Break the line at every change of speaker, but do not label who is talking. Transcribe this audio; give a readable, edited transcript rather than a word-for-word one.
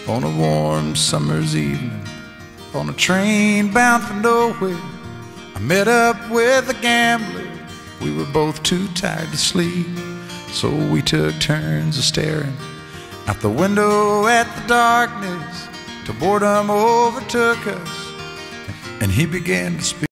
On a warm summer's evening, on a train bound for nowhere, I met up with a gambler. We were both too tired to sleep, so we took turns of staring out the window at the darkness till boredom overtook us and he began to speak.